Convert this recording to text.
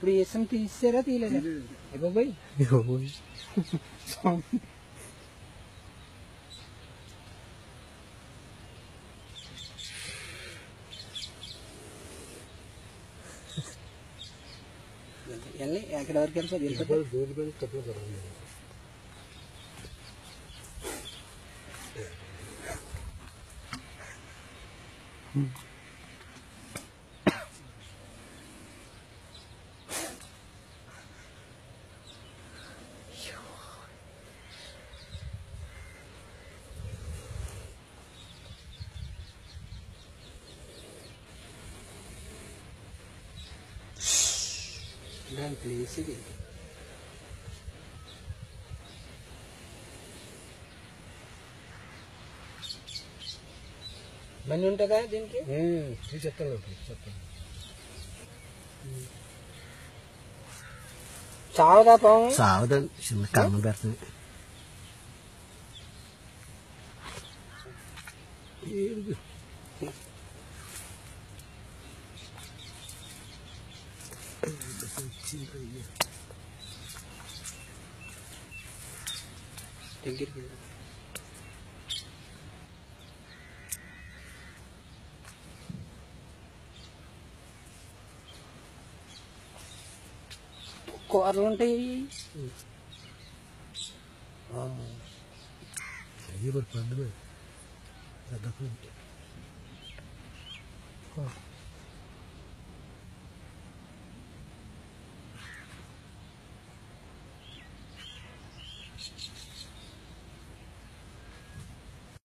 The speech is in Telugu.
ఇప్పుడు ఇసం తీసారా తీయలేదా బాబాయ్ వెళ్ళి ఎక్కడి వరకు వెళ్తారు దాని ప్లేస్ ఇది మనీ ఉంటుందా దీనికి చెప్తాను చావదా పాము సావదండి చిన్న కన్ను పెడుతుంది దగ్గరికి కూరలు ఉంటాయి పండుగ